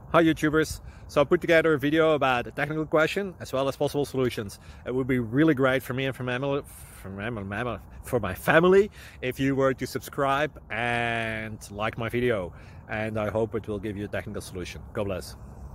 Hi YouTubers! So I put together a video about a technical question as well as possible solutions. It would be really great for me and for my family if you were to subscribe and like my video, and I hope it will give you a technical solution. God bless.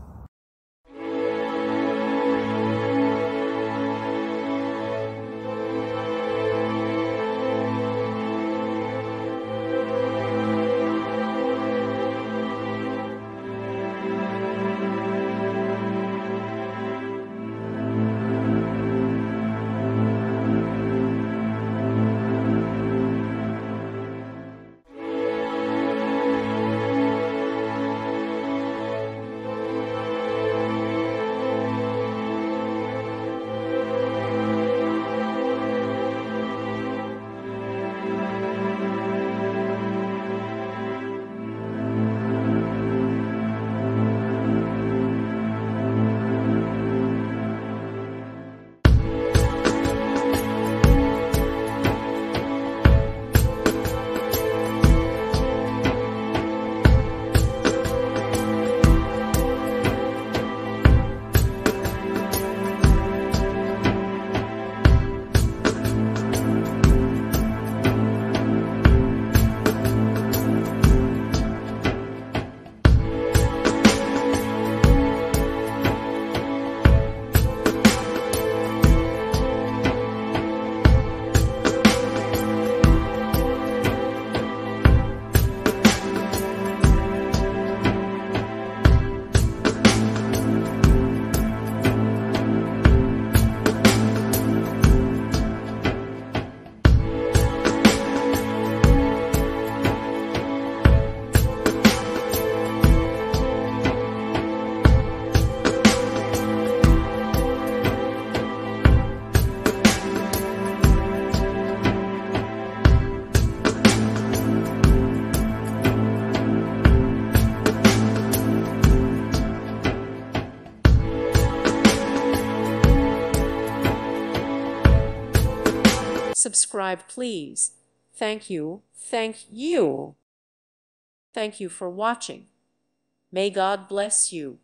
Subscribe, please. Thank you. Thank you. Thank you for watching. May God bless you.